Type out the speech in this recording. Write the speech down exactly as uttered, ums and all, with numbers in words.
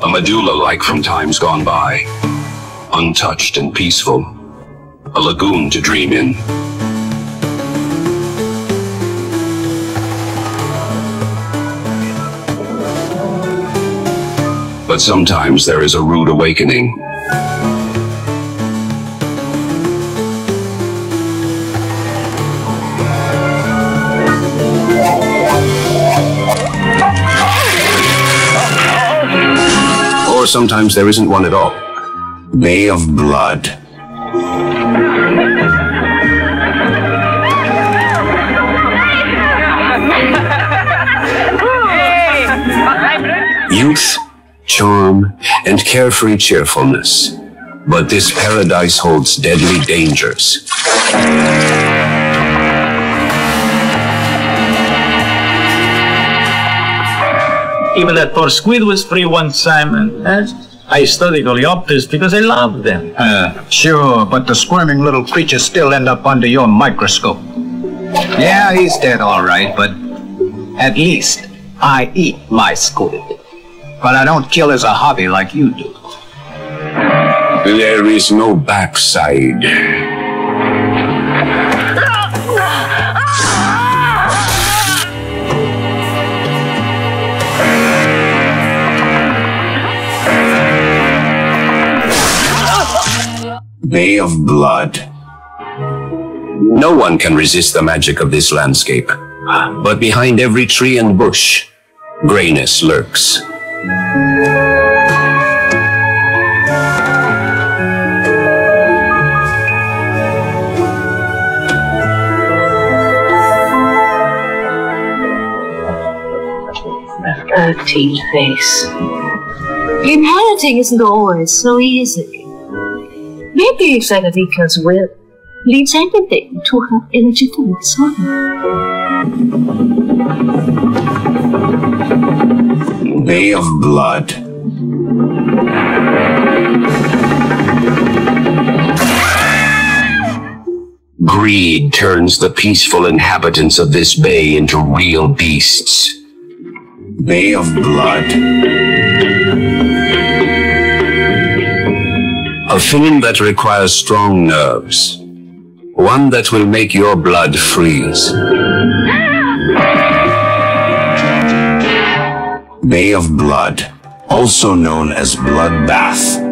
A medulla like from times gone by, untouched and peaceful, a lagoon to dream in. But sometimes there is a rude awakening. Or sometimes there isn't one at all. Bay of blood. Youth, charm, and carefree cheerfulness. But this paradise holds deadly dangers. Even that poor squid was free one time, and uh, I studied Coleopters because I loved them. Uh, sure, but the squirming little creatures still end up under your microscope. Yeah, he's dead all right, but at least I eat my squid. But I don't kill as a hobby like you do. There is no backside. Bay of blood. No one can resist the magic of this landscape. But behind every tree and bush, grayness lurks. Thirteen face. Inheriting isn't always so easy. Maybe Federica's will leads everything to her illegitimate son. Bay of blood. Greed turns the peaceful inhabitants of this bay into real beasts. Bay of blood. A film that requires strong nerves. One that will make your blood freeze. Bay of blood, also known as bloodbath.